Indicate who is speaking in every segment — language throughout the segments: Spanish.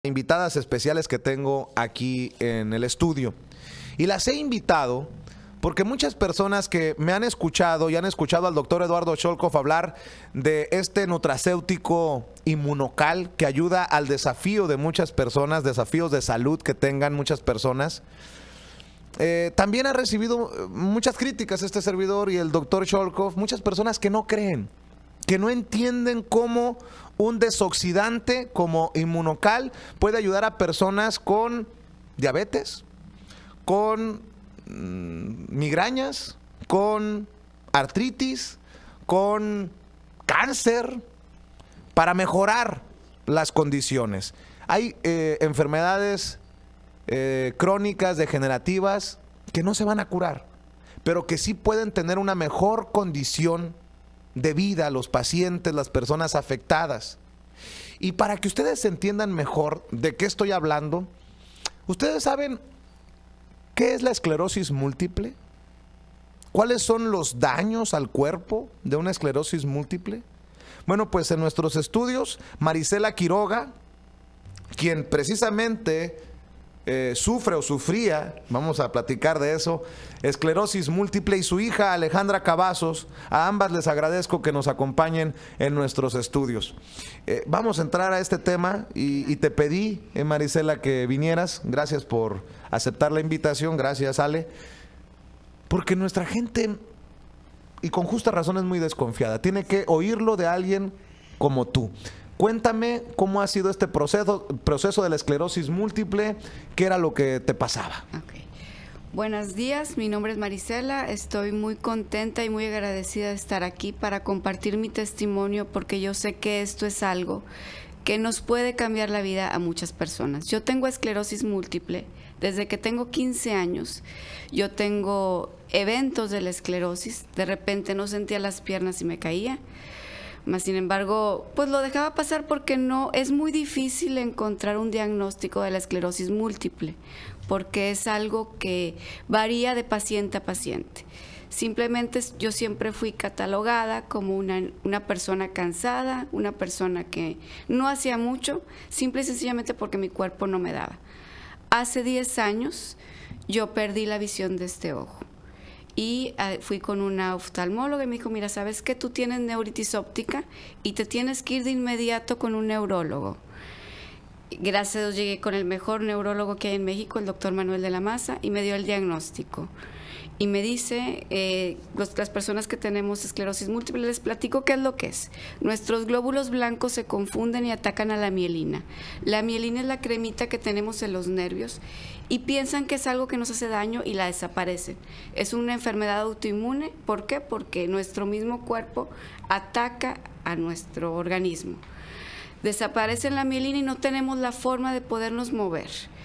Speaker 1: Invitadas especiales que tengo aquí en el estudio. Y las he invitado porque muchas personas que me han escuchado y han escuchado al doctor Eduardo Cholkov hablar de este nutracéutico Inmunocal que ayuda al desafío de muchas personas, desafíos de salud que tengan muchas personas. También ha recibido muchas críticas este servidor y el doctor Cholkov, muchas personas que no creen, que no entienden cómo un desoxidante como Inmunocal puede ayudar a personas con diabetes, con migrañas, con artritis, con cáncer, para mejorar las condiciones. Hay enfermedades crónicas, degenerativas, que no se van a curar, pero que sí pueden tener una mejor condición de vida a los pacientes, las personas afectadas. Y para que ustedes entiendan mejor de qué estoy hablando, ¿ustedes saben qué es la esclerosis múltiple? ¿Cuáles son los daños al cuerpo de una esclerosis múltiple? Bueno, pues en nuestros estudios, Marisela Quiroga, quien precisamente sufre o sufría, vamos a platicar de eso, esclerosis múltiple, y su hija Alejandra Cavazos, a ambas les agradezco que nos acompañen en nuestros estudios. Vamos a entrar a este tema y te pedí, Marisela, que vinieras. Gracias por aceptar la invitación, gracias, Ale, porque nuestra gente, y con justa razón, es muy desconfiada, tiene que oírlo de alguien como tú. Cuéntame cómo ha sido este proceso de la esclerosis múltiple, qué era lo que te pasaba.
Speaker 2: Okay. Buenos días, mi nombre es Marisela, estoy muy contenta y muy agradecida de estar aquí para compartir mi testimonio, porque yo sé que esto es algo que nos puede cambiar la vida a muchas personas. Yo tengo esclerosis múltiple desde que tengo 15 años. Yo tengo eventos de la esclerosis, de repente no sentía las piernas y me caía. Mas, sin embargo, pues lo dejaba pasar porque no es muy difícil encontrar un diagnóstico de la esclerosis múltiple, porque es algo que varía de paciente a paciente. Simplemente yo siempre fui catalogada como una persona cansada, una persona que no hacía mucho, simple y sencillamente porque mi cuerpo no me daba. Hace 10 años yo perdí la visión de este ojo. Y fui con una oftalmóloga y me dijo, mira, ¿sabes que tú tienes neuritis óptica y te tienes que ir de inmediato con un neurólogo? Gracias a Dios llegué con el mejor neurólogo que hay en México, el doctor Manuel de la Maza, y me dio el diagnóstico. Y me dice, las personas que tenemos esclerosis múltiple, les platico qué es lo que es. Nuestros glóbulos blancos se confunden y atacan a la mielina. La mielina es la cremita que tenemos en los nervios y piensan que es algo que nos hace daño y la desaparecen. Es una enfermedad autoinmune. ¿Por qué? Porque nuestro mismo cuerpo ataca a nuestro organismo. Desaparece la mielina y no tenemos la forma de podernos mover.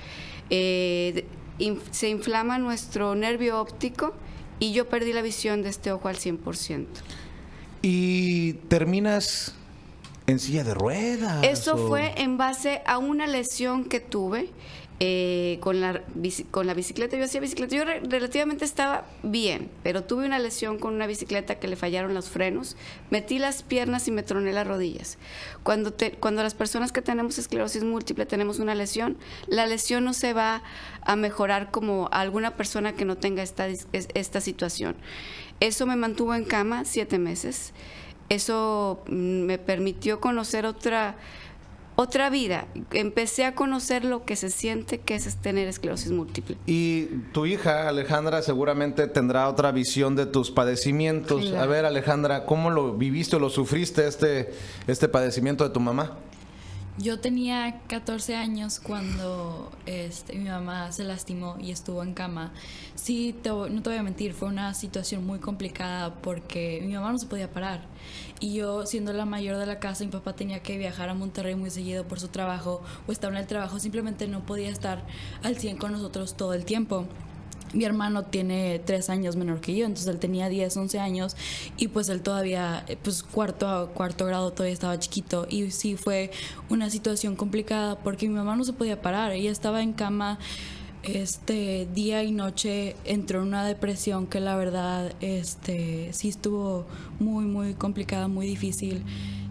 Speaker 2: Se inflama nuestro nervio óptico y yo perdí la visión de este ojo al 100%.
Speaker 1: ¿Y terminas en silla de ruedas?
Speaker 2: Eso fue en base a una lesión que tuve con la bicicleta. Yo hacía bicicleta, yo relativamente estaba bien, pero tuve una lesión con una bicicleta que le fallaron los frenos, metí las piernas y me troné las rodillas. Cuando las personas que tenemos esclerosis múltiple tenemos una lesión, la lesión no se va a mejorar como alguna persona que no tenga esta situación. Eso me mantuvo en cama 7 meses. Eso me permitió conocer otra vida. Empecé a conocer lo que se siente que es tener esclerosis múltiple.
Speaker 1: Y tu hija, Alejandra, seguramente tendrá otra visión de tus padecimientos. Claro. A ver, Alejandra, ¿cómo lo viviste o lo sufriste este padecimiento de tu mamá?
Speaker 3: Yo tenía 14 años cuando mi mamá se lastimó y estuvo en cama. Sí, no te voy a mentir, fue una situación muy complicada porque mi mamá no se podía parar. Y yo, siendo la mayor de la casa, mi papá tenía que viajar a Monterrey muy seguido por su trabajo o estaba en el trabajo, simplemente no podía estar al 100 con nosotros todo el tiempo. Mi hermano tiene 3 años menor que yo, entonces él tenía 10, 11 años y pues él todavía, pues cuarto grado, todavía estaba chiquito. Y sí fue una situación complicada porque mi mamá no se podía parar, ella estaba en cama día y noche, entró en una depresión que la verdad sí estuvo muy, muy complicada, muy difícil.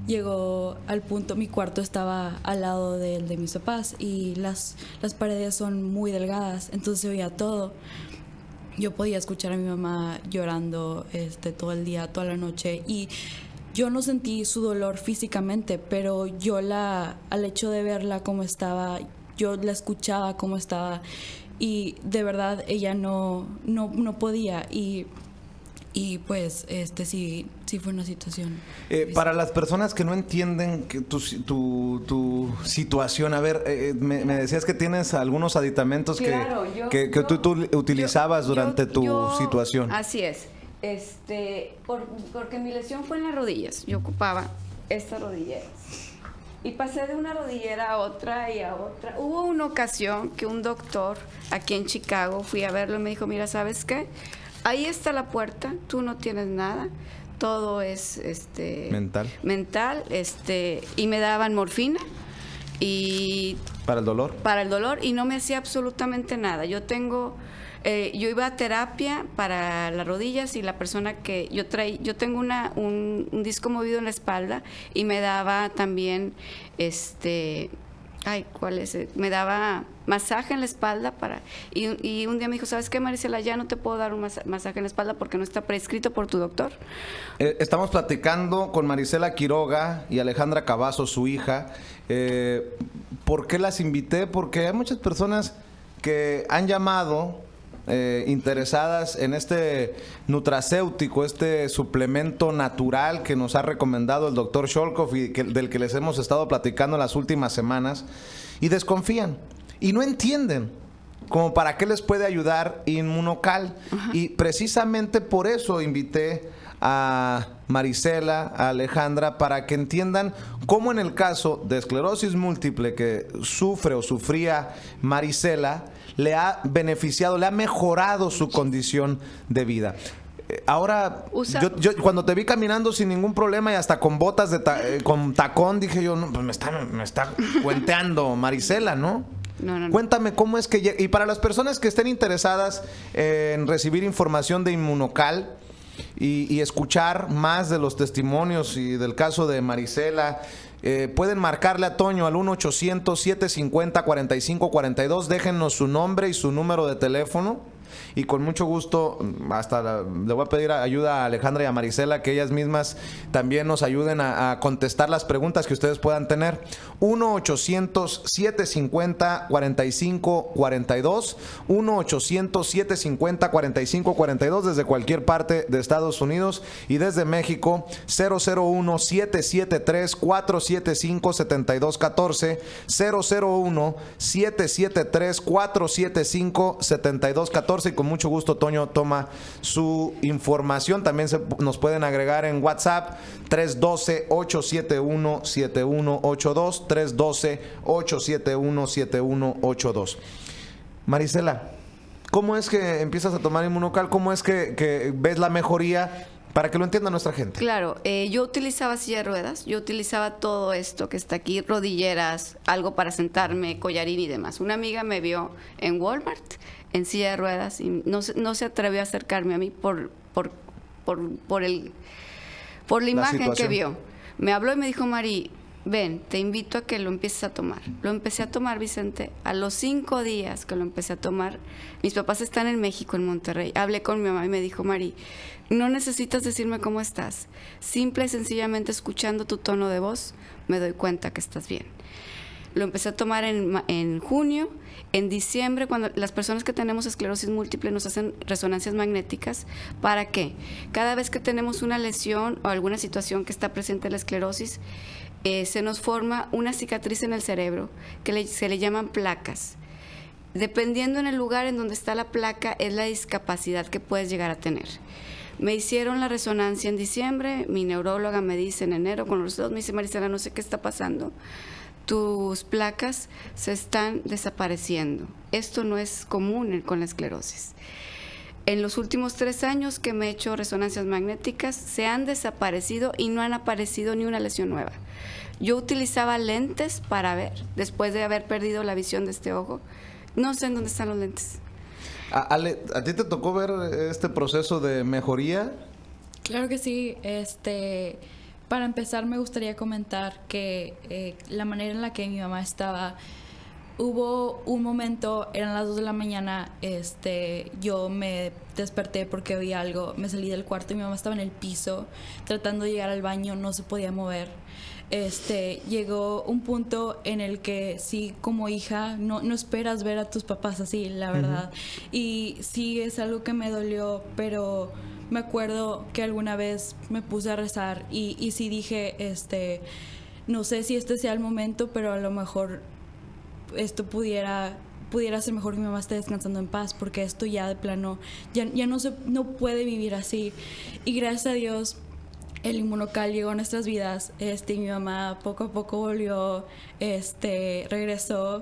Speaker 3: llegó al punto, mi cuarto estaba al lado del de mis papás y las paredes son muy delgadas, entonces se oía todo. Yo podía escuchar a mi mamá llorando todo el día, toda la noche, y yo no sentí su dolor físicamente, pero yo al hecho de verla como estaba, yo la escuchaba como estaba, y de verdad ella no podía, y pues sí fue una situación.
Speaker 1: Para las personas que no entienden que tu situación, a ver, me decías que tienes algunos aditamentos, claro, que tú utilizabas durante tu situación.
Speaker 2: Así es. Porque mi lesión fue en las rodillas. Yo ocupaba estas rodilleras. Y pasé de una rodillera a otra y a otra. Hubo una ocasión que un doctor aquí en Chicago, fui a verlo y me dijo, mira, ¿sabes qué? Ahí está la puerta, tú no tienes nada, todo es mental, y me daban morfina y
Speaker 1: ¿para el dolor?
Speaker 2: Para el dolor, y no me hacía absolutamente nada. Yo iba a terapia para las rodillas, y la persona que yo tengo un disco movido en la espalda, y me daba también ¿cuál es? Me daba masaje en la espalda y un día me dijo, ¿sabes qué, Marisela? Ya no te puedo dar un masaje en la espalda porque no está prescrito por tu doctor.
Speaker 1: Estamos platicando con Marisela Quiroga y Alejandra Cavazos, su hija. ¿Por qué las invité? Porque hay muchas personas que han llamado interesadas en este nutracéutico, este suplemento natural que nos ha recomendado el doctor Sholkov y del que les hemos estado platicando las últimas semanas, y desconfían y no entienden como para qué les puede ayudar Inmunocal. Ajá. Y precisamente por eso invité a Marisela, a Alejandra, para que entiendan cómo en el caso de esclerosis múltiple que sufre o sufría Marisela, le ha beneficiado, le ha mejorado su condición de vida. Ahora, yo cuando te vi caminando sin ningún problema y hasta con botas con tacón, dije yo, no, pues me está cuenteando Marisela, ¿no?
Speaker 2: No.
Speaker 1: Cuéntame cómo es que... Y para las personas que estén interesadas en recibir información de Inmunocal y escuchar más de los testimonios y del caso de Marisela, pueden marcarle a Toño al 1-800-750-4542. Déjennos su nombre y su número de teléfono, y con mucho gusto le voy a pedir ayuda a Alejandra y a Marisela, que ellas mismas también nos ayuden a contestar las preguntas que ustedes puedan tener. 1-800-750-4542, 1-800-750-4542, desde cualquier parte de Estados Unidos, y desde México 001-773-475-7214, 001-773-475-7214, y con mucho gusto Toño toma su información. También nos pueden agregar en WhatsApp 312-871-7182, 312-871-7182. Marisela, ¿cómo es que empiezas a tomar Inmunocal? ¿Cómo es que ves la mejoría? Para que lo entienda nuestra gente.
Speaker 2: Claro, yo utilizaba silla de ruedas, yo utilizaba todo esto que está aquí, rodilleras, algo para sentarme, collarín y demás. Una amiga me vio en Walmart en silla de ruedas y no se atrevió a acercarme a mí por la imagen que vio. Me habló y me dijo, Mari, ven, te invito a que lo empieces a tomar. Lo empecé a tomar, Vicente. A los 5 días que lo empecé a tomar, mis papás están en México, en Monterrey. Hablé con mi mamá y me dijo, Mari, no necesitas decirme cómo estás. Simple y sencillamente escuchando tu tono de voz, me doy cuenta que estás bien. Lo empecé a tomar en junio. En diciembre, cuando las personas que tenemos esclerosis múltiple nos hacen resonancias magnéticas, ¿para qué? Cada vez que tenemos una lesión o alguna situación que está presente en la esclerosis, se nos forma una cicatriz en el cerebro que se le llaman placas. Dependiendo en el lugar en donde está la placa, es la discapacidad que puedes llegar a tener. Me hicieron la resonancia en diciembre, mi neuróloga me dice en enero, con los resultados, me dice, Marisela, no sé qué está pasando. Tus placas se están desapareciendo. Esto no es común con la esclerosis. En los últimos 3 años que me he hecho resonancias magnéticas, se han desaparecido y no han aparecido ni una lesión nueva. Yo utilizaba lentes para ver, después de haber perdido la visión de este ojo. No sé en dónde están los lentes.
Speaker 1: Ale, ¿a ti te tocó ver este proceso de mejoría?
Speaker 3: Claro que sí. Para empezar, me gustaría comentar que la manera en la que mi mamá estaba, hubo un momento, eran las 2 de la mañana, yo me desperté porque vi algo, me salí del cuarto y mi mamá estaba en el piso tratando de llegar al baño, no se podía mover. Llegó un punto en el que sí, como hija, no esperas ver a tus papás así, la verdad. Y sí, es algo que me dolió, pero me acuerdo que alguna vez me puse a rezar y sí dije, no sé si este sea el momento, pero a lo mejor esto pudiera ser mejor que mi mamá esté descansando en paz, porque esto ya de plano, ya no puede vivir así. Y gracias a Dios, el Inmunocal llegó a nuestras vidas, mi mamá poco a poco volvió, regresó.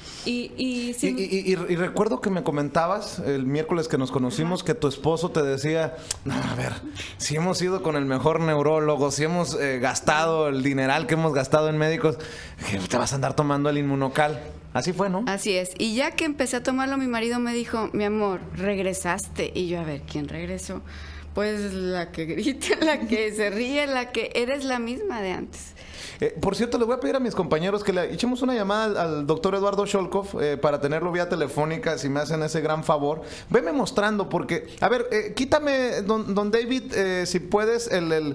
Speaker 3: Y
Speaker 1: recuerdo que me comentabas el miércoles que nos conocimos, que tu esposo te decía, no, a ver, si hemos ido con el mejor neurólogo, si hemos gastado el dineral que hemos gastado en médicos, que te vas a andar tomando el Inmunocal. Así fue, ¿no?
Speaker 2: Así es. Y ya que empecé a tomarlo, mi marido me dijo, mi amor, regresaste. Y yo, a ver, ¿quién regresó? Pues la que grita, la que se ríe, la que eres la misma de antes.
Speaker 1: Por cierto, les voy a pedir a mis compañeros que le echemos una llamada al doctor Eduardo Sholkov para tenerlo vía telefónica, si me hacen ese gran favor. Veme mostrando, porque, a ver, quítame, don David, si puedes,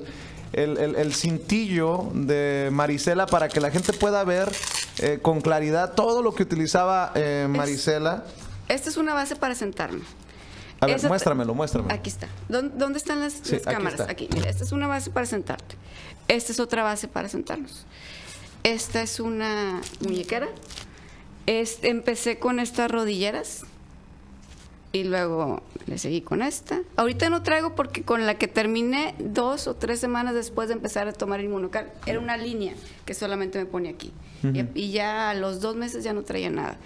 Speaker 1: el cintillo de Marisela para que la gente pueda ver con claridad todo lo que utilizaba Marisela.
Speaker 2: Esta es una base para sentarme.
Speaker 1: A ver, muéstramelo.
Speaker 2: Aquí está. ¿Dónde están las cámaras? Aquí, mira, esta es una base para sentarte. Esta es otra base para sentarnos. Esta es una muñequera. Empecé con estas rodilleras y luego le seguí con esta. Ahorita no traigo porque con la que terminé 2 o 3 semanas después de empezar a tomar Inmunocal, era una línea que solamente me pone aquí. Y ya a los 2 meses ya no traía nada.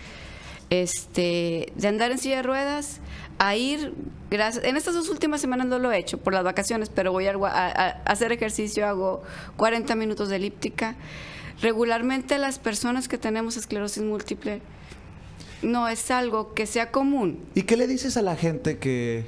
Speaker 2: De andar en silla de ruedas a ir, gracias, en estas 2 últimas semanas no lo he hecho por las vacaciones, pero voy a hacer ejercicio, hago 40 minutos de elíptica. Regularmente las personas que tenemos esclerosis múltiple no es algo que sea común.
Speaker 1: ¿Y qué le dices a la gente que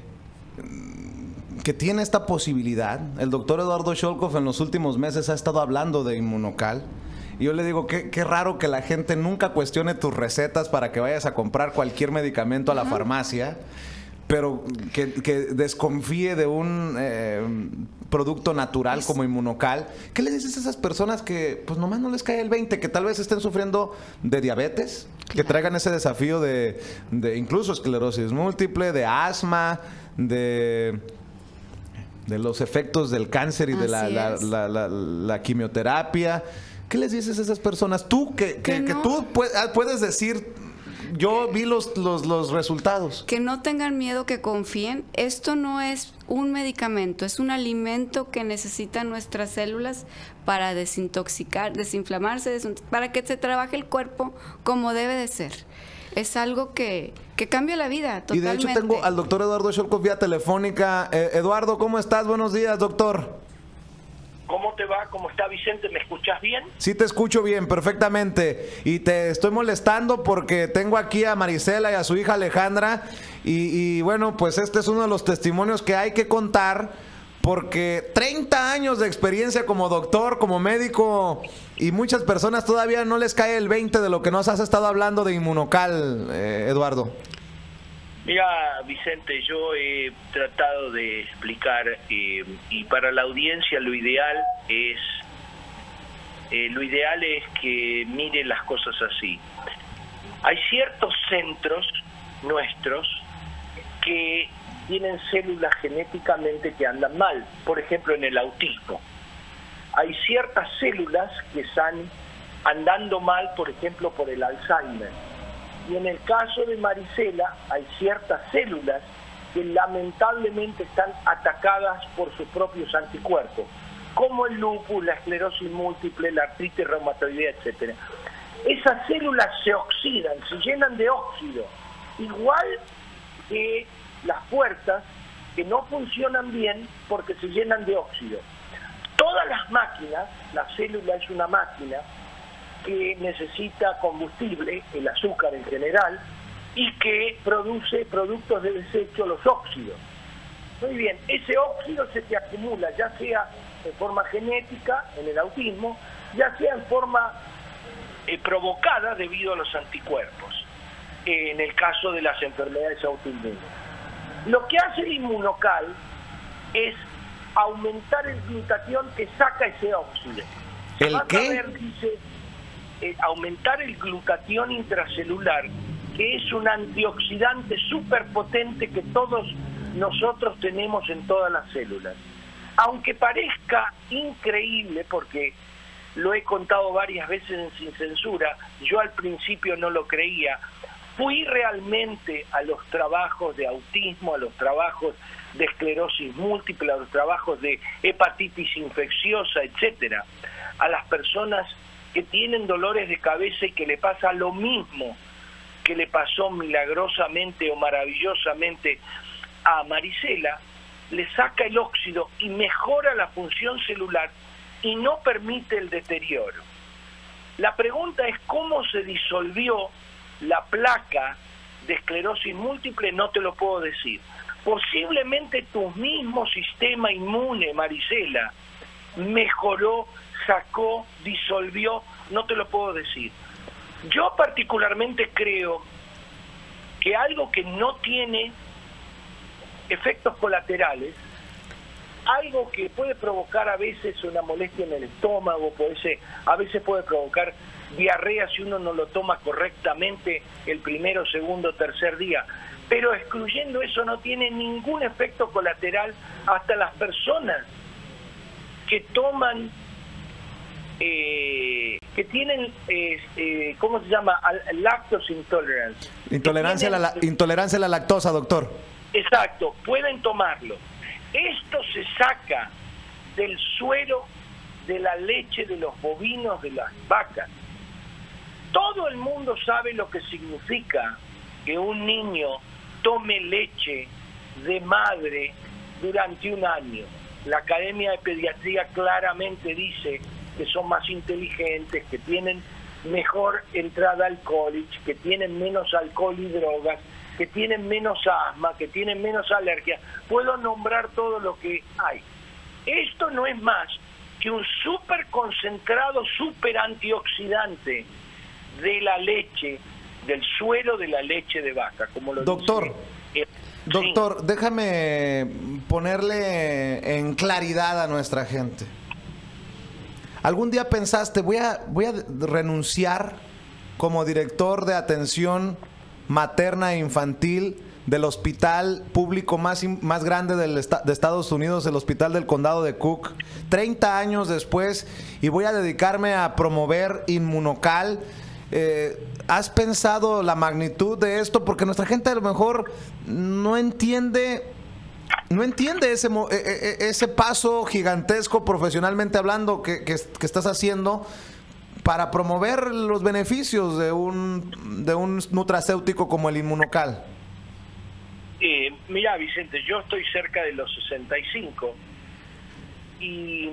Speaker 1: tiene esta posibilidad? El doctor Eduardo Sholkov en los últimos meses ha estado hablando de Inmunocal. Y yo le digo, qué raro que la gente nunca cuestione tus recetas para que vayas a comprar cualquier medicamento a la farmacia, pero que desconfíe de un producto natural como Inmunocal. ¿Qué le dices a esas personas que pues nomás no les cae el 20, que tal vez estén sufriendo de diabetes, que traigan ese desafío de incluso esclerosis múltiple, de asma, de los efectos del cáncer y de la quimioterapia? ¿Qué les dices a esas personas? Tú, que tú puedes decir, yo vi los resultados.
Speaker 2: Que no tengan miedo, que confíen. Esto no es un medicamento, es un alimento que necesitan nuestras células para desintoxicar, desinflamarse, para que se trabaje el cuerpo como debe de ser. Es algo que cambia la vida totalmente.
Speaker 1: Y de hecho tengo al doctor Eduardo Sholkov vía telefónica. Eduardo, ¿cómo estás? Buenos días, doctor.
Speaker 4: ¿Cómo te va? ¿Cómo está, Vicente? ¿Me escuchas bien?
Speaker 1: Sí, te escucho bien, perfectamente. Y te estoy molestando porque tengo aquí a Marisela y a su hija Alejandra. Y bueno, pues este es uno de los testimonios que hay que contar, porque 30 años de experiencia como doctor, como médico, y muchas personas todavía no les cae el 20 de lo que nos has estado hablando de Inmunocal, Eduardo.
Speaker 4: Mira, Vicente, yo he tratado de explicar y para la audiencia lo ideal es que mire las cosas así. Hay ciertos centros nuestros que tienen células genéticamente que andan mal, por ejemplo en el autismo. Hay ciertas células que están andando mal, por ejemplo por el Alzheimer. Y en el caso de Marisela hay ciertas células que lamentablemente están atacadas por sus propios anticuerpos, como el lupus, la esclerosis múltiple, la artritis reumatoidea, etcétera. Esas células se oxidan, se llenan de óxido, igual que las puertas que no funcionan bien porque se llenan de óxido. Todas las máquinas, la célula es una máquina que necesita combustible, el azúcar en general, y que produce productos de desecho, los óxidos. Muy bien, ese óxido se te acumula, ya sea en forma genética en el autismo, ya sea en forma provocada debido a los anticuerpos, en el caso de las enfermedades autoinmunes. Lo que hace el inmunocal es aumentar el glutatión que saca ese óxido.
Speaker 1: ¿El
Speaker 4: Vas
Speaker 1: qué?
Speaker 4: a ver, dice, aumentar el glutatión intracelular, que es un antioxidante súper potente que todos nosotros tenemos en todas las células. Aunque parezca increíble, porque lo he contado varias veces en Sin Censura, yo al principio no lo creía, fui realmente a los trabajos de autismo, a los trabajos de esclerosis múltiple, a los trabajos de hepatitis infecciosa, etcétera, a las personas que tienen dolores de cabeza y que le pasa lo mismo que le pasó milagrosamente o maravillosamente a Marisela, le saca el óxido y mejora la función celular y no permite el deterioro. La pregunta es cómo se disolvió la placa de esclerosis múltiple, no te lo puedo decir. Posiblemente tu mismo sistema inmune, Marisela, mejoró, sacó, disolvió, no te lo puedo decir. Yo particularmente creo que algo que no tiene efectos colaterales, algo que puede provocar a veces una molestia en el estómago, a veces puede provocar diarrea si uno no lo toma correctamente el primero, segundo, tercer día, pero excluyendo eso no tiene ningún efecto colateral. Hasta las personas que toman que tienen ¿cómo se llama? Lactose intolerance.
Speaker 1: Intolerancia a la lactosa, doctor.
Speaker 4: Exacto, pueden tomarlo. Esto se saca del suero de la leche de los bovinos, de las vacas. Todo el mundo sabe lo que significa que un niño tome leche de madre durante un año. La Academia de Pediatría claramente dice que son más inteligentes, que tienen mejor entrada al college, que tienen menos alcohol y drogas, que tienen menos asma, que tienen menos alergia. Puedo nombrar todo lo que hay. Esto no es más que un súper concentrado, súper antioxidante de la leche, del suero de la leche de vaca, como lo
Speaker 1: doctor,
Speaker 4: dice.
Speaker 1: Doctor,
Speaker 4: Sí.
Speaker 1: Déjame ponerle en claridad a nuestra gente. ¿Algún día pensaste, voy a renunciar como director de atención materna e infantil del hospital público más grande de Estados Unidos, el Hospital del Condado de Cook, 30 años después, y voy a dedicarme a promover Inmunocal? ¿Has pensado la magnitud de esto? Porque nuestra gente a lo mejor no entiende ese paso gigantesco, profesionalmente hablando, que estás haciendo para promover los beneficios de un nutracéutico como el Inmunocal.
Speaker 4: Mira, Vicente, yo estoy cerca de los 65 y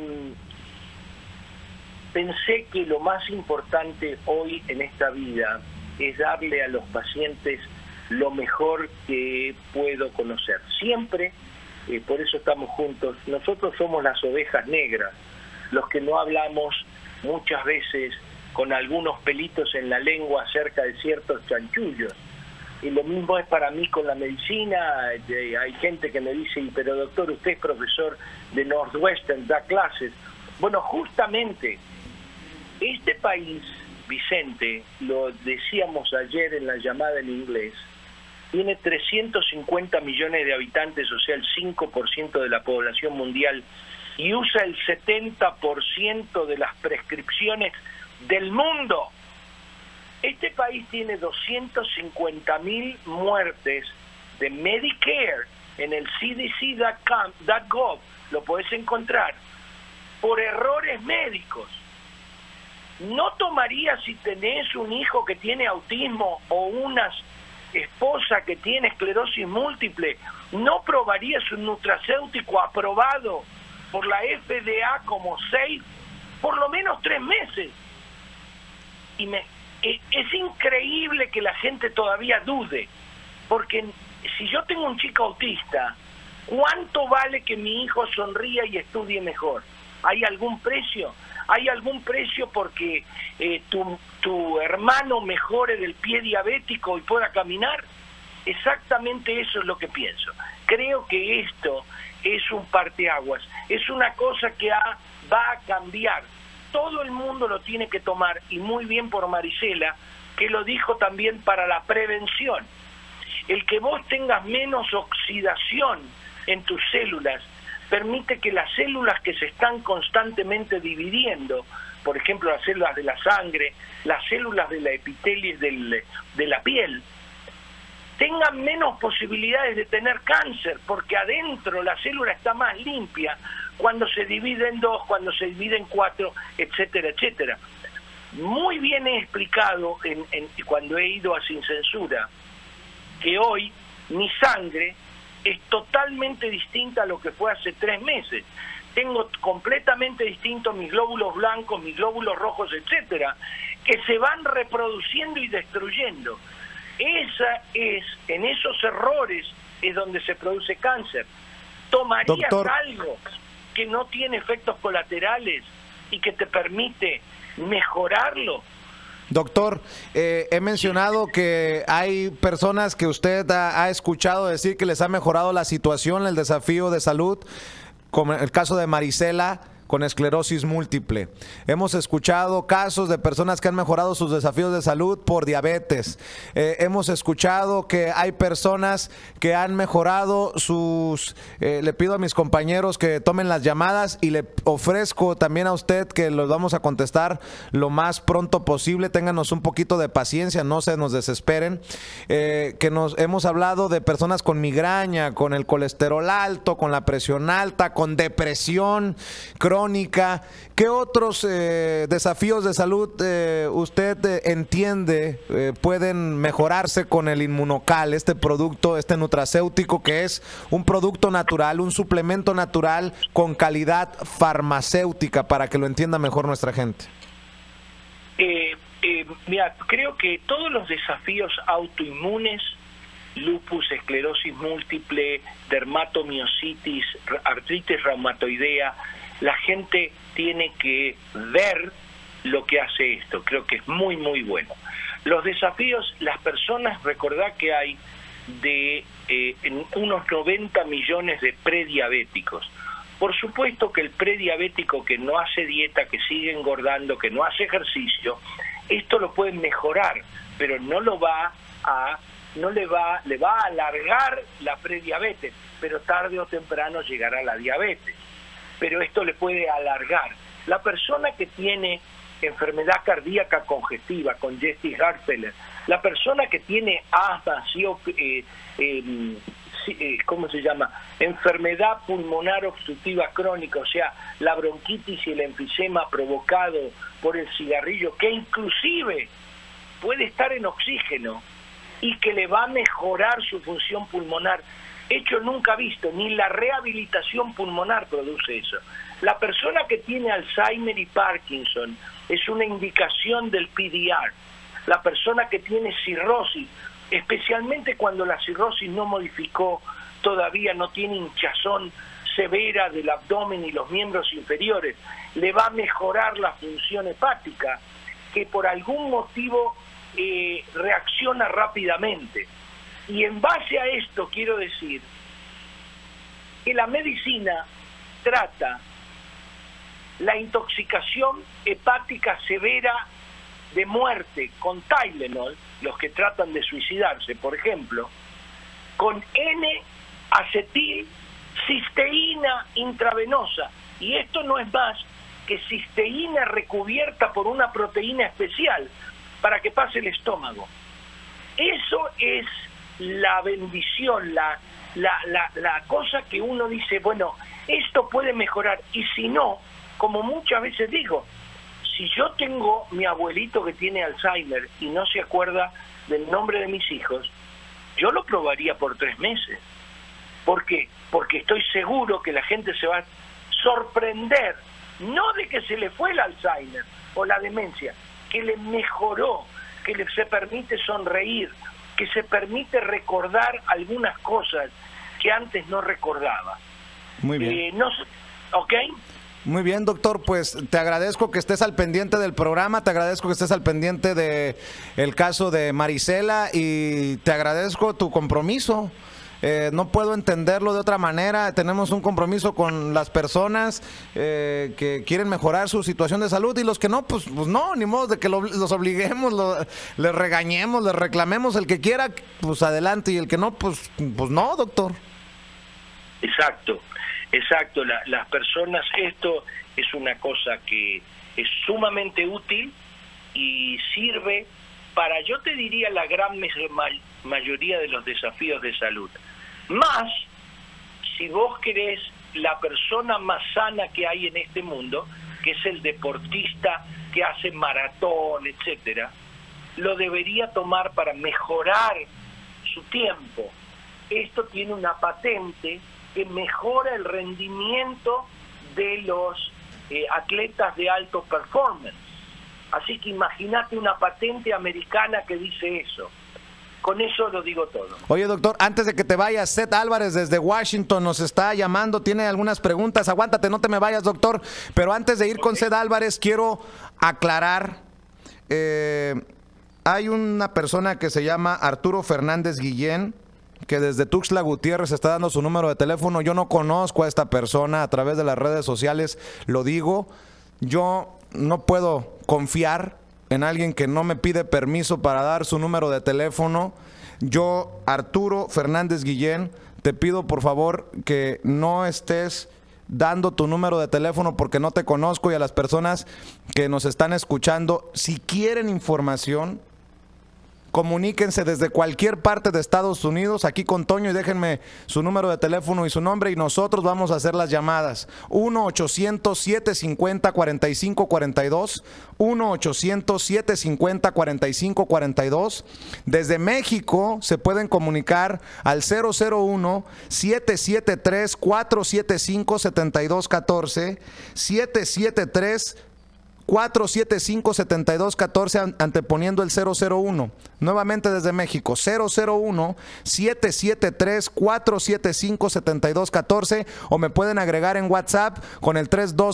Speaker 4: pensé que lo más importante hoy en esta vida es darle a los pacientes lo mejor que puedo conocer. Siempre, por eso estamos juntos, nosotros somos las ovejas negras, los que no hablamos muchas veces con algunos pelitos en la lengua acerca de ciertos chanchullos. Y lo mismo es para mí con la medicina. Hay gente que me dice, pero doctor, usted es profesor de Northwestern, da clases. Bueno, justamente este país, Vicente, lo decíamos ayer en la llamada en inglés, tiene 350 millones de habitantes, o sea, el 5% de la población mundial, y usa el 70% de las prescripciones del mundo. Este país tiene 250.000 muertes de Medicare en el cdc.gov, lo puedes encontrar, por errores médicos. ¿No tomarías, si tenés un hijo que tiene autismo o una esposa que tiene esclerosis múltiple, no probarías un nutracéutico aprobado por la FDA como SAFE por lo menos 3 meses? Y es increíble que la gente todavía dude, porque si yo tengo un chico autista, ¿cuánto vale que mi hijo sonría y estudie mejor? ¿Hay algún precio? ¿Hay algún precio porque tu hermano mejore del pie diabético y pueda caminar? Exactamente eso es lo que pienso. Creo que esto es un parteaguas, es una cosa que va a cambiar. Todo el mundo lo tiene que tomar, y muy bien por Marisela, que lo dijo también para la prevención. El que vos tengas menos oxidación en tus células permite que las células que se están constantemente dividiendo, por ejemplo las células de la sangre, las células de la epitelis de la piel, tengan menos posibilidades de tener cáncer, porque adentro la célula está más limpia cuando se divide en 2, cuando se divide en 4, etcétera, etcétera. Muy bien he explicado cuando he ido a Sin Censura que hoy mi sangre es totalmente distinta a lo que fue hace 3 meses. Tengo completamente distintos mis glóbulos blancos, mis glóbulos rojos, etcétera, que se van reproduciendo y destruyendo. En esos errores es donde se produce cáncer. ¿Tomarías algo que no tiene efectos colaterales y que te permite mejorarlo?
Speaker 1: Doctor, he mencionado que hay personas que usted ha escuchado decir que les ha mejorado la situación, el desafío de salud, como el caso de Marisela con esclerosis múltiple. Hemos escuchado casos de personas que han mejorado sus desafíos de salud por diabetes. Hemos escuchado que hay personas que han mejorado sus... le pido a mis compañeros que tomen las llamadas y le ofrezco también a usted que los vamos a contestar lo más pronto posible. Ténganos un poquito de paciencia, no se nos desesperen. Hemos hablado de personas con migraña, con el colesterol alto, con la presión alta, con depresión crónica. ¿Qué otros desafíos de salud usted entiende pueden mejorarse con el Inmunocal, este producto, este nutracéutico que es un producto natural, un suplemento natural con calidad farmacéutica, para que lo entienda mejor nuestra gente?
Speaker 4: Mira, creo que todos los desafíos autoinmunes, lupus, esclerosis múltiple, dermatomiositis, artritis reumatoidea, la gente tiene que ver lo que hace esto. Creo que es muy, muy bueno. Los desafíos, las personas, recordad que hay unos 90 millones de prediabéticos. Por supuesto que el prediabético que no hace dieta, que sigue engordando, que no hace ejercicio, esto lo puede mejorar, pero no le va a alargar la prediabetes, pero tarde o temprano llegará la diabetes. Pero esto le puede alargar. La persona que tiene enfermedad cardíaca congestiva, congestive heart failure, la persona que tiene asma, ¿cómo se llama? Enfermedad pulmonar obstructiva crónica, o sea, la bronquitis y el enfisema provocado por el cigarrillo, que inclusive puede estar en oxígeno y que le va a mejorar su función pulmonar. Hecho nunca visto, ni la rehabilitación pulmonar produce eso. La persona que tiene Alzheimer y Parkinson es una indicación del PDR. La persona que tiene cirrosis, especialmente cuando la cirrosis no modificó, todavía no tiene hinchazón severa del abdomen y los miembros inferiores, le va a mejorar la función hepática, que por algún motivo reacciona rápidamente. Y en base a esto quiero decir que la medicina trata la intoxicación hepática severa de muerte con Tylenol, los que tratan de suicidarse, por ejemplo, con N-acetilcisteína intravenosa. Y esto no es más que cisteína recubierta por una proteína especial para que pase el estómago. Eso es la bendición, la cosa que uno dice, bueno, esto puede mejorar. Y si no, como muchas veces digo, si yo tengo mi abuelito que tiene Alzheimer y no se acuerda del nombre de mis hijos, yo lo probaría por 3 meses. ¿Por qué? Porque estoy seguro que la gente se va a sorprender, no de que se le fue el Alzheimer o la demencia, que le mejoró, que se permite sonreír, que se permite recordar algunas cosas que antes no recordaba.
Speaker 1: Muy bien.
Speaker 4: ¿Ok?
Speaker 1: Muy bien, doctor, pues te agradezco que estés al pendiente del programa, te agradezco que estés al pendiente de el caso de Marisela y te agradezco tu compromiso. No puedo entenderlo de otra manera. Tenemos un compromiso con las personas que quieren mejorar su situación de salud y los que no, pues no, ni modo de que los obliguemos, les regañemos, les reclamemos. El que quiera, pues adelante, y el que no, pues no, doctor.
Speaker 4: Exacto. Las personas, esto es una cosa que es sumamente útil y sirve para, yo te diría, la gran mayoría de los desafíos de salud. Más, si vos querés la persona más sana que hay en este mundo, que es el deportista que hace maratón, etcétera, lo debería tomar para mejorar su tiempo. Esto tiene una patente que mejora el rendimiento de los atletas de alto performance. Así que imagínate una patente americana que dice eso. Con eso lo digo todo.
Speaker 1: Oye, doctor, antes de que te vayas, Seth Álvarez desde Washington nos está llamando, tiene algunas preguntas. Aguántate, no te me vayas, doctor. Pero antes de ir con Seth Álvarez, quiero aclarar. Hay una persona que se llama Arturo Fernández Guillén, que desde Tuxtla Gutiérrez está dando su número de teléfono. Yo no conozco a esta persona, a través de las redes sociales lo digo. Yo no puedo confiar en alguien que no me pide permiso para dar su número de teléfono. Yo, Arturo Fernández Guillén, te pido por favor que no estés dando tu número de teléfono porque no te conozco, y a las personas que nos están escuchando, si quieren información, comuníquense desde cualquier parte de Estados Unidos, aquí con Toño, y déjenme su número de teléfono y su nombre y nosotros vamos a hacer las llamadas. 1-800-750-4542, 1-800-750-4542. Desde México se pueden comunicar al 001-773-475-7214, 773-475-7214, anteponiendo el 001. Nuevamente desde México, 001-773-475-7214, o me pueden agregar en WhatsApp con el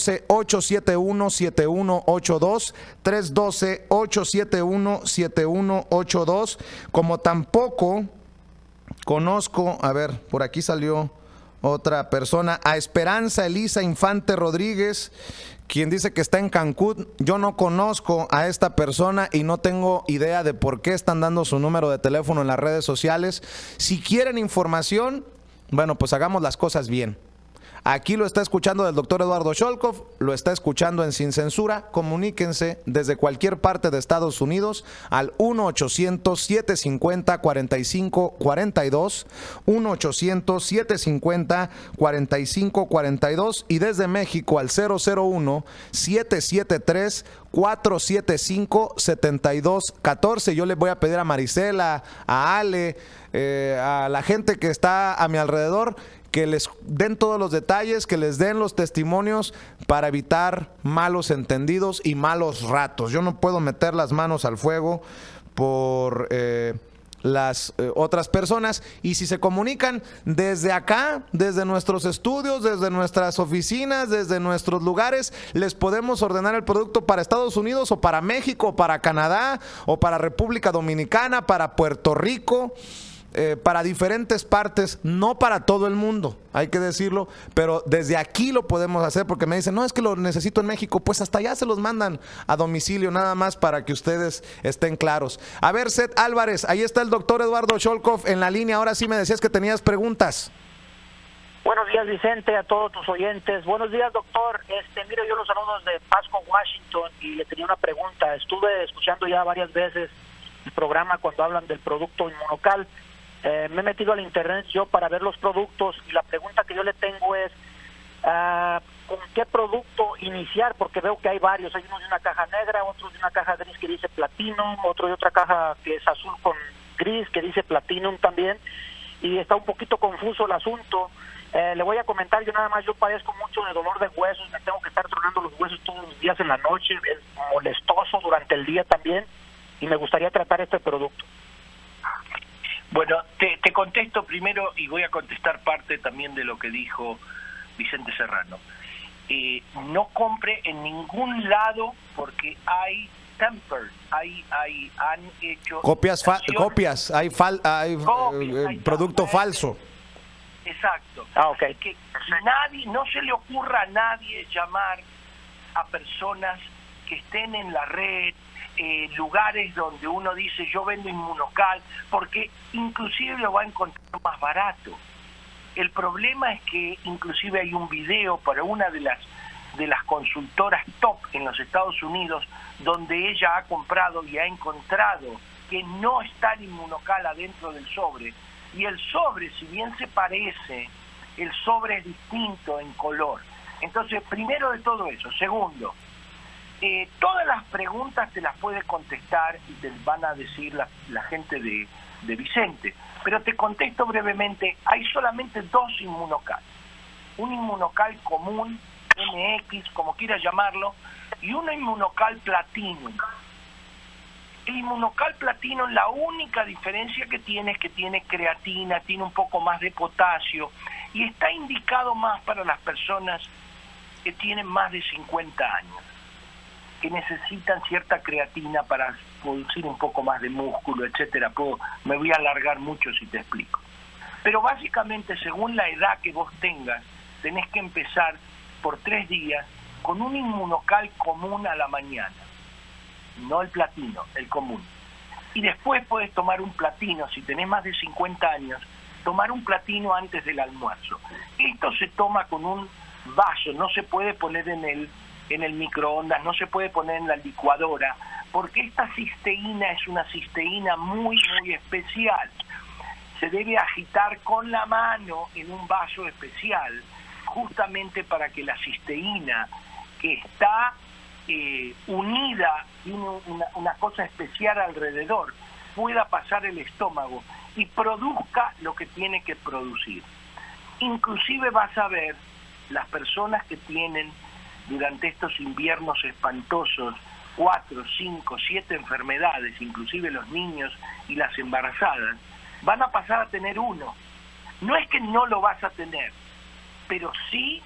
Speaker 1: 312-871-7182, 312-871-7182. Como tampoco conozco, a ver, por aquí salió otra persona, a Esperanza Elisa Infante Rodríguez, quien dice que está en Cancún. Yo no conozco a esta persona y no tengo idea de por qué están dando su número de teléfono en las redes sociales. Si quieren información, bueno, pues hagamos las cosas bien. Aquí lo está escuchando del doctor Eduardo Sholkov, lo está escuchando en Sin Censura. Comuníquense desde cualquier parte de Estados Unidos al 1-800-750-4542, 1-800-750-4542, y desde México al 001-773-475-7214. Yo les voy a pedir a Marisela, a Ale, a la gente que está a mi alrededor, que les den todos los detalles, que les den los testimonios para evitar malos entendidos y malos ratos. Yo no puedo meter las manos al fuego por las otras personas, y si se comunican desde acá, desde nuestros estudios, desde nuestras oficinas, desde nuestros lugares, les podemos ordenar el producto para Estados Unidos o para México, o para Canadá, o para República Dominicana, para Puerto Rico, para diferentes partes, no para todo el mundo, hay que decirlo, pero desde aquí lo podemos hacer, porque me dicen, no, es que lo necesito en México. Pues hasta allá se los mandan a domicilio, nada más para que ustedes estén claros. A ver, Seth Álvarez, ahí está el doctor Eduardo Sholkov en la línea. Ahora sí me decías que tenías preguntas.
Speaker 5: Buenos días, Vicente, a todos tus oyentes. Buenos días, doctor. Mira, yo los saludo desde Pasco, Washington, y le tenía una pregunta. Estuve escuchando ya varias veces el programa cuando hablan del producto Inmunocal. Me he metido al internet yo para ver los productos, y la pregunta que yo le tengo es ¿con qué producto iniciar? Porque veo que hay varios, hay unos de una caja negra, otros de una caja gris que dice Platinum, otro de otra caja que es azul con gris que dice Platinum también, y está un poquito confuso el asunto. Le voy a comentar, yo padezco mucho de dolor de huesos, me tengo que estar tronando los huesos todos los días en la noche, es molestoso durante el día también, y me gustaría tratar este producto.
Speaker 4: Bueno, te contesto primero y voy a contestar parte también de lo que dijo Vicente Serrano. no compre en ningún lado porque hay tamper, han hecho
Speaker 1: copias, hay producto falso.
Speaker 4: Exacto.
Speaker 5: Okay.
Speaker 4: Que nadie, no se le ocurra a nadie llamar a personas que estén en la red, lugares donde uno dice yo vendo Inmunocal, porque inclusive lo va a encontrar más barato. El problema es que inclusive hay un video para una de las consultoras top en los Estados Unidos donde ella ha comprado y ha encontrado que no está el Inmunocal adentro del sobre, y el sobre, si bien se parece, el sobre es distinto en color. Entonces, primero de todo eso. Segundo, todas las preguntas te las puede contestar y te van a decir la gente de Vicente, pero te contesto brevemente. Hay solamente 2 Inmunocal: un Inmunocal común, MX, como quieras llamarlo, y un Inmunocal Platinum. El Inmunocal Platinum, la única diferencia que tiene es que tiene creatina, tiene un poco más de potasio y está indicado más para las personas que tienen más de 50 años, que necesitan cierta creatina para producir un poco más de músculo, etcétera. Me voy a alargar mucho si te explico. Pero básicamente, según la edad que vos tengas, tenés que empezar por 3 días con un Inmunocal común a la mañana, no el platino, el común. Y después puedes tomar un platino, si tenés más de 50 años, tomar un platino antes del almuerzo. Esto se toma con un vaso, no se puede poner en el microondas, no se puede poner en la licuadora, porque esta cisteína es una cisteína muy, muy especial. Se debe agitar con la mano en un vaso especial, justamente para que la cisteína, que está unida, tiene una cosa especial alrededor, pueda pasar el estómago y produzca lo que tiene que producir. Inclusive vas a ver las personas que tienen durante estos inviernos espantosos 4, 5, 7 enfermedades, inclusive los niños y las embarazadas, van a pasar a tener uno. No es que no lo vas a tener, pero sí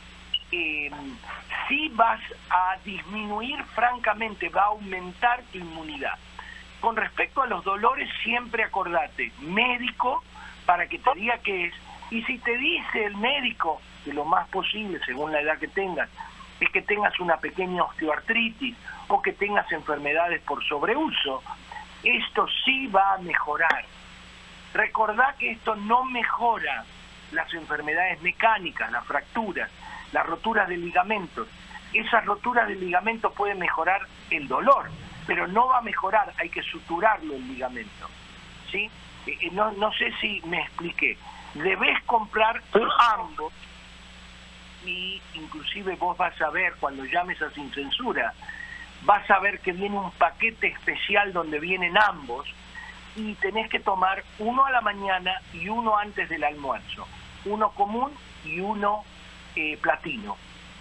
Speaker 4: vas a disminuir, francamente, va a aumentar tu inmunidad. Con respecto a los dolores, siempre acordate, médico, para que te diga qué es, y si te dice el médico que lo más posible, según la edad que tengas, es que tengas una pequeña osteoartritis o que tengas enfermedades por sobreuso, esto sí va a mejorar. Recordá que esto no mejora las enfermedades mecánicas, las fracturas, las roturas de ligamentos. Esas roturas de ligamentos pueden mejorar el dolor, pero no va a mejorar, hay que suturarlo el ligamento, ¿sí? No sé si me expliqué. Debes comprar ambos, y inclusive vos vas a ver cuando llames a Sin Censura, vas a ver que viene un paquete especial donde vienen ambos, y tenés que tomar uno a la mañana y uno antes del almuerzo, uno común y uno platino.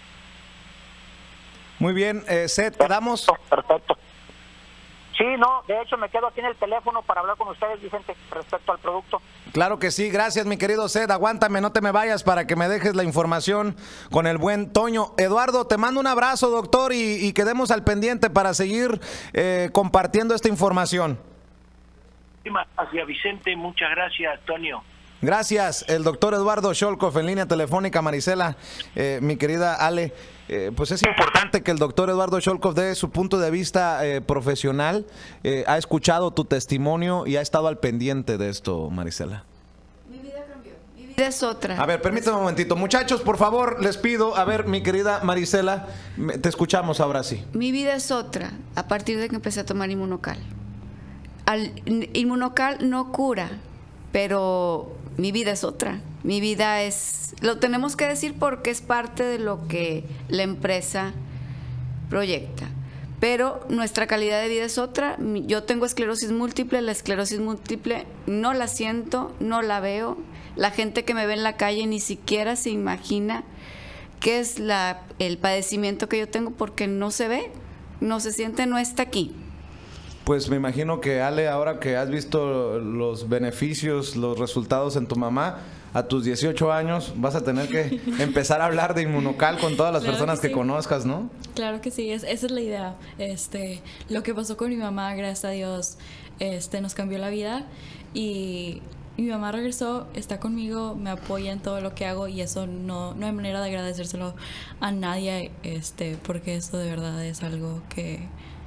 Speaker 1: Muy bien, Seth, ¿quedamos?
Speaker 5: Perfecto. Sí, no, de hecho me quedo aquí en el teléfono para hablar con ustedes, Vicente, respecto al producto.
Speaker 1: Claro que sí, gracias mi querido Seth, aguántame, no te me vayas para que me dejes la información con el buen Toño. Eduardo, te mando un abrazo, doctor, y quedemos al pendiente para seguir compartiendo esta información.
Speaker 4: Gracias, Vicente, muchas gracias, Toño.
Speaker 1: Gracias, el doctor Eduardo Sholkov en línea telefónica. Marisela, mi querida Ale, pues es importante que el doctor Eduardo Sholkov dé su punto de vista profesional. Ha escuchado tu testimonio y ha estado al pendiente de esto, Marisela.
Speaker 2: Mi vida cambió, mi vida es otra.
Speaker 1: A ver, permítame un momentito. Muchachos, por favor, les pido, a ver, mi querida Marisela, te escuchamos ahora sí.
Speaker 2: Mi vida es otra a partir de que empecé a tomar Inmunocal. Inmunocal no cura, pero mi vida es otra. Mi vida es, lo tenemos que decir porque es parte de lo que la empresa proyecta. Pero nuestra calidad de vida es otra. Yo tengo esclerosis múltiple, la esclerosis múltiple no la siento, no la veo. La gente que me ve en la calle ni siquiera se imagina qué es el padecimiento que yo tengo porque no se ve, no se siente, no está aquí.
Speaker 1: Pues me imagino que Ale, ahora que has visto los beneficios, los resultados en tu mamá, a tus 18 años vas a tener que empezar a hablar de Inmunocal con todas las personas que conozcas, ¿no?
Speaker 3: Claro que sí, esa es la idea. Lo que pasó con mi mamá, gracias a Dios, nos cambió la vida, y mi mamá regresó, está conmigo, me apoya en todo lo que hago, y eso no hay manera de agradecérselo a nadie, porque eso de verdad es algo que...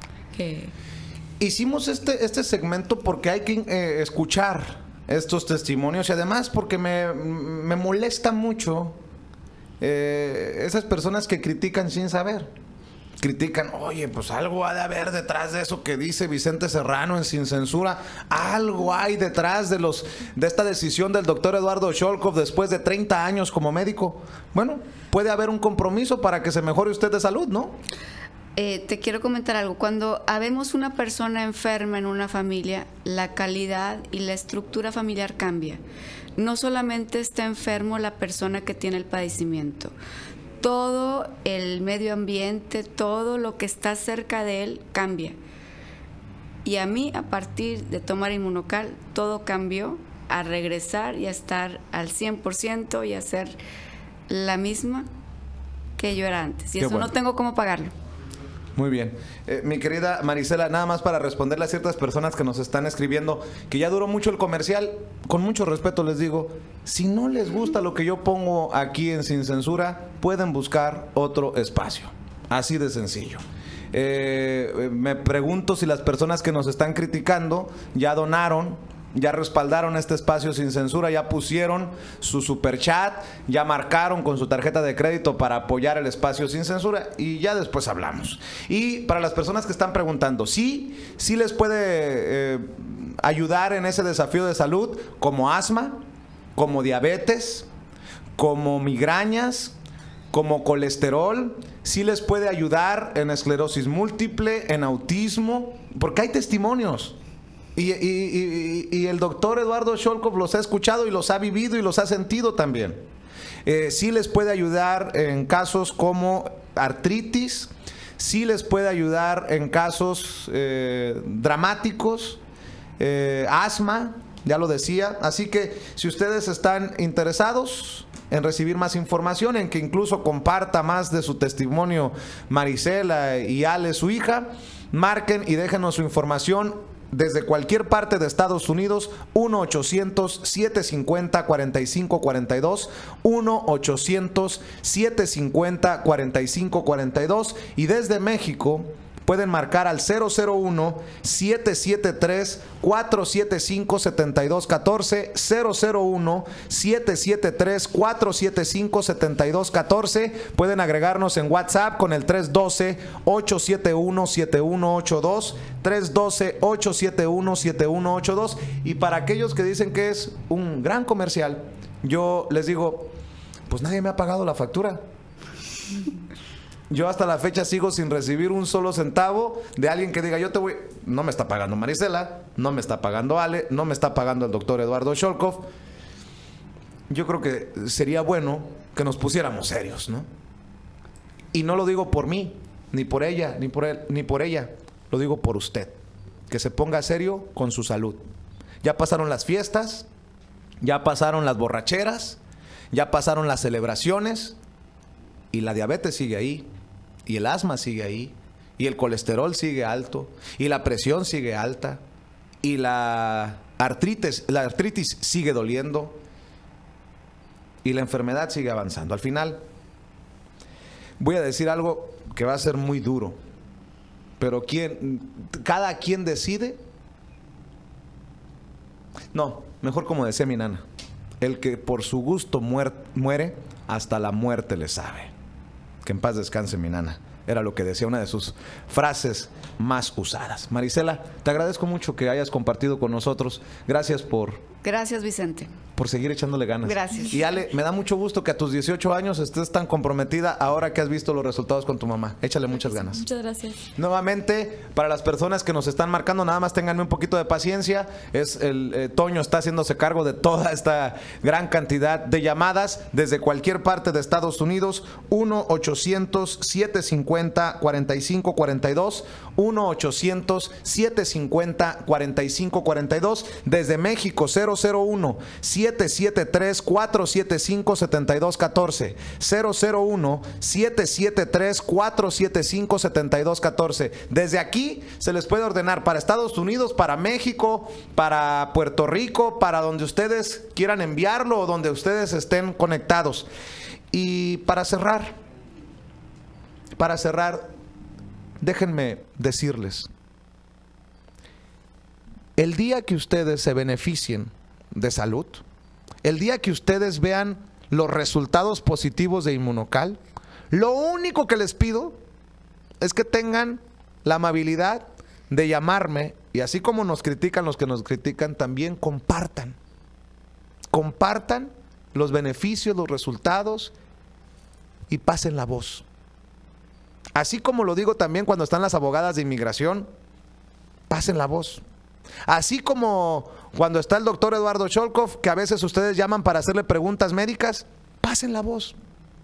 Speaker 1: Hicimos este segmento porque hay que escuchar estos testimonios, y además porque me molesta mucho esas personas que critican sin saber. Critican, oye, pues algo ha de haber detrás de eso que dice Vicente Serrano en Sin Censura. Algo hay detrás de esta decisión del doctor Eduardo Sholkov después de 30 años como médico. Bueno, puede haber un compromiso para que se mejore usted de salud, ¿no?
Speaker 2: Te quiero comentar algo. Cuando habemos una persona enferma en una familia, la calidad y la estructura familiar cambia. No solamente está enfermo la persona que tiene el padecimiento, todo el medio ambiente, todo lo que está cerca de él cambia. Y a mí, a partir de tomar Inmunocal, todo cambió, a regresar y a estar al 100% y a ser la misma que yo era antes. Y
Speaker 1: Qué
Speaker 2: eso
Speaker 1: bueno.
Speaker 2: no tengo cómo pagarlo.
Speaker 1: Muy bien. Mi querida Marisela, nada más para responderle a ciertas personas que nos están escribiendo, que ya duró mucho el comercial, con mucho respeto les digo, si no les gusta lo que yo pongo aquí en Sin Censura, pueden buscar otro espacio. Así de sencillo. Me pregunto si las personas que nos están criticando ya donaron, ya respaldaron este espacio Sin Censura, ya pusieron su superchat, ya marcaron con su tarjeta de crédito para apoyar el espacio Sin Censura, y ya después hablamos. Y para las personas que están preguntando, sí les puede ayudar en ese desafío de salud, como asma, como diabetes, como migrañas, como colesterol, sí les puede ayudar en esclerosis múltiple, en autismo, porque hay testimonios. Y el doctor Eduardo Sholkov los ha escuchado y los ha vivido y los ha sentido también. Sí les puede ayudar en casos como artritis, sí les puede ayudar en casos dramáticos, asma, ya lo decía. Así que si ustedes están interesados en recibir más información, en que incluso comparta más de su testimonio Marisela y Ale, su hija, marquen y déjenos su información desde cualquier parte de Estados Unidos, 1-800-750-4542, 1-800-750-4542, y desde México pueden marcar al 001-773-475-7214, 001-773-475-7214. Pueden agregarnos en WhatsApp con el 312-871-7182, 312-871-7182. Y para aquellos que dicen que es un gran comercial, yo les digo, pues nadie me ha pagado la factura. Yo hasta la fecha sigo sin recibir un solo centavo de alguien que diga, no me está pagando Marisela, no me está pagando Ale, no me está pagando el doctor Eduardo Sholkov. Yo creo que sería bueno que nos pusiéramos serios, ¿no? Y no lo digo por mí, ni por ella, ni por él, ni por ella. Lo digo por usted. Que se ponga serio con su salud. Ya pasaron las fiestas, ya pasaron las borracheras, ya pasaron las celebraciones, y la diabetes sigue ahí, y el asma sigue ahí, y el colesterol sigue alto, y la presión sigue alta, y la artritis sigue doliendo, y la enfermedad sigue avanzando. Al final, voy a decir algo que va a ser muy duro, pero cada quien decide. No, mejor como decía mi nana, el que por su gusto muere, hasta la muerte le sabe. Que en paz descanse mi nana. Era lo que decía, una de sus frases más usadas. Marisela, te agradezco mucho que hayas compartido con nosotros. Gracias por
Speaker 2: Gracias, Vicente.
Speaker 1: Por seguir echándole ganas.
Speaker 2: Gracias.
Speaker 1: Y Ale, me da mucho gusto que a tus 18 años estés tan comprometida ahora que has visto los resultados con tu mamá. Échale muchas ganas.
Speaker 3: Muchas gracias.
Speaker 1: Nuevamente, para las personas que nos están marcando, nada más ténganme un poquito de paciencia. Toño está haciéndose cargo de toda esta gran cantidad de llamadas desde cualquier parte de Estados Unidos. 1-800-750-4542. 1-800-750-4542. Desde México, 001-773-475-7214. 001-773-475-7214. Desde aquí se les puede ordenar para Estados Unidos, para México, para Puerto Rico, para donde ustedes quieran enviarlo o donde ustedes estén conectados. Y para cerrar, déjenme decirles, el día que ustedes se beneficien de salud, el día que ustedes vean los resultados positivos de Inmunocal, lo único que les pido es que tengan la amabilidad de llamarme, y así como nos critican los que nos critican, también compartan los beneficios, los resultados, y pasen la voz. Así como lo digo también cuando están las abogadas de inmigración, pasen la voz. Así como cuando está el doctor Eduardo Cholkov, que a veces ustedes llaman para hacerle preguntas médicas, pasen la voz.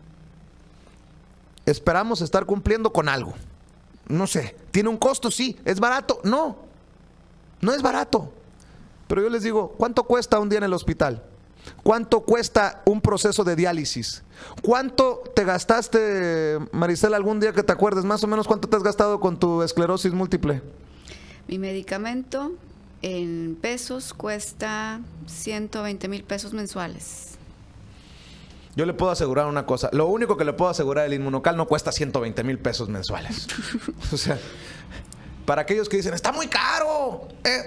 Speaker 1: Esperamos estar cumpliendo con algo. No sé, ¿tiene un costo? Sí. ¿Es barato? No, no es barato. Pero yo les digo, ¿cuánto cuesta un día en el hospital? ¿Cuánto cuesta un proceso de diálisis? ¿Cuánto te gastaste, Marisela, algún día que te acuerdes? Más o menos, ¿cuánto te has gastado con tu esclerosis múltiple?
Speaker 2: Mi medicamento en pesos cuesta 120,000 pesos mensuales.
Speaker 1: Yo le puedo asegurar una cosa. Lo único que le puedo asegurar, el Inmunocal no cuesta 120,000 pesos mensuales. O sea, para aquellos que dicen, está muy caro.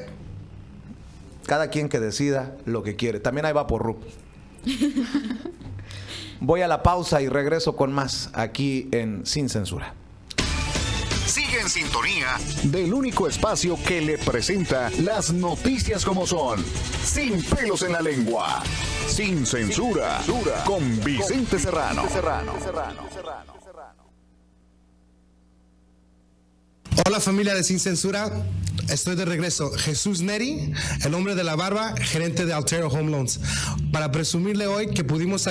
Speaker 1: Cada quien que decida lo que quiere. También hay Vaporub. Voy a la pausa y regreso con más aquí en Sin Censura.
Speaker 6: Sigue en sintonía del único espacio que le presenta las noticias como son, sin pelos en la lengua, sin censura, con Vicente Serrano.
Speaker 7: Hola familia de Sin Censura, estoy de regreso. Jesús Neri, el hombre de la barba, gerente de Altero Home Loans, para presumirle hoy que pudimos